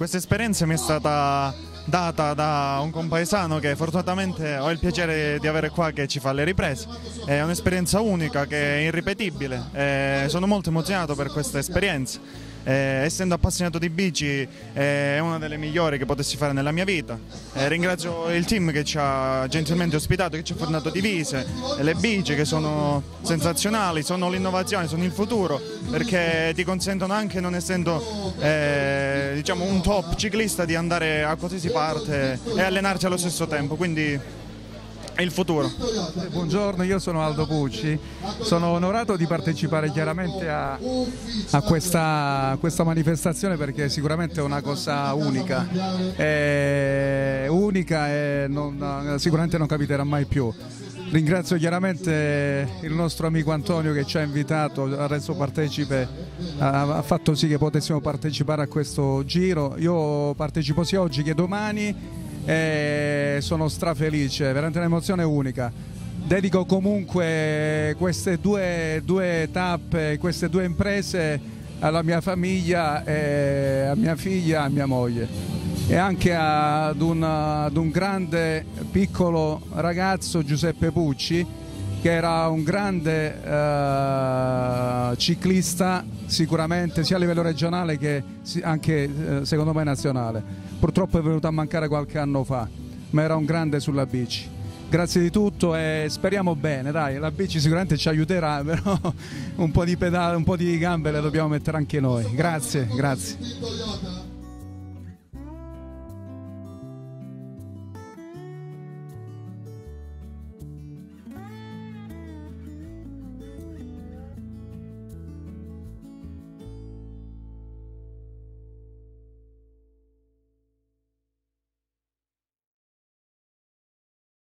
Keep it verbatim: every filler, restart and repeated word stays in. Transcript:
questa esperienza mi è stata data da un compaesano che fortunatamente ho il piacere di avere qua, che ci fa le riprese. È un'esperienza unica, che è irripetibile, e sono molto emozionato per questa esperienza. Eh, essendo appassionato di bici, eh, è una delle migliori che potessi fare nella mia vita. Eh, ringrazio il team che ci ha gentilmente ospitato, che ci ha fornato divise e le bici, che sono sensazionali, sono l'innovazione, sono il futuro, perché ti consentono, anche non essendo eh, diciamo un top ciclista, di andare a qualsiasi parte e allenarti allo stesso tempo, quindi è il futuro. Buongiorno, io sono Aldo Pucci, sono onorato di partecipare chiaramente a, a, questa, a questa manifestazione, perché sicuramente è una cosa unica, è unica e non, sicuramente non capiterà mai più. Ringrazio chiaramente il nostro amico Antonio che ci ha invitato, ha reso partecipe, ha fatto sì che potessimo partecipare a questo giro. Io partecipo sia oggi che domani e sono strafelice, veramente un'emozione unica. Dedico comunque queste due, due tappe, queste due imprese alla mia famiglia, e a mia figlia e a mia moglie, e anche ad un, ad un grande piccolo ragazzo, Giuseppe Pucci, che era un grande uh, ciclista, sicuramente sia a livello regionale che anche uh, secondo me nazionale. Purtroppo è venuto a mancare qualche anno fa, ma era un grande sulla bici. Grazie di tutto e speriamo bene, dai, la bici sicuramente ci aiuterà, però un po' di pedale, un po' di gambe le dobbiamo mettere anche noi. Grazie, grazie.